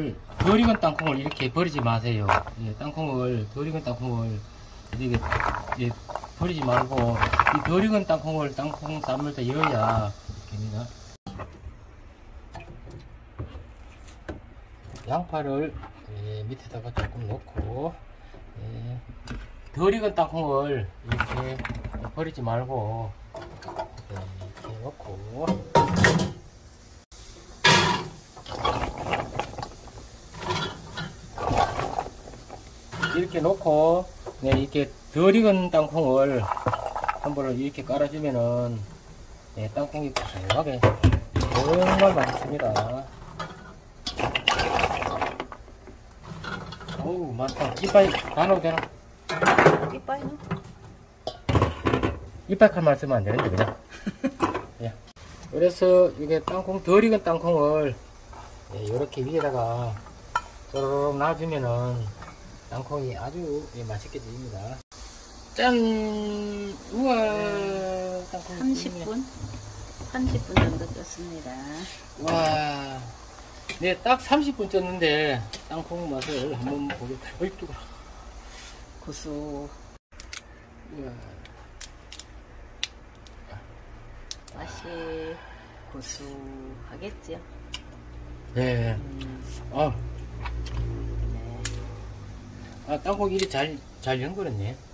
덜 익은 땅콩을 이렇게 버리지 마세요. 예, 덜 익은 땅콩을 이렇게 예, 버리지 말고 이 덜 익은 땅콩을 땅콩 삶을 때 넣어야 됩니다. 양파를 예, 밑에다가 조금 넣고 예, 덜 익은 땅콩을 이렇게 버리지 말고 예, 이렇게 넣고 이렇게 놓고 네, 이렇게 덜 익은 땅콩을 한 번을 이렇게 깔아주면은 네, 땅콩이 고소하게 정말 맛있습니다. 어우 많다. 이빨 다 넣어도 되나? 이빨 넣어? 이빨 칼만 쓰면 안 되는데 그냥. 예. 그래서 이게 땅콩 덜 익은 땅콩을 예, 이렇게 위에다가 쪼르륵 놔주면은 땅콩이 아주 예, 맛있게 됩니다. 짠! 우와! 땅콩 30분? 30분 정도 쪘습니다. 와. 네, 딱 30분 쪘는데 땅콩 맛을 한번 보겠습니다. 어이, 뜨거. 고소. 우와. 맛이 고소하겠죠? 네. 아, 네. 아, 땅콩 일이 잘 연거렸네.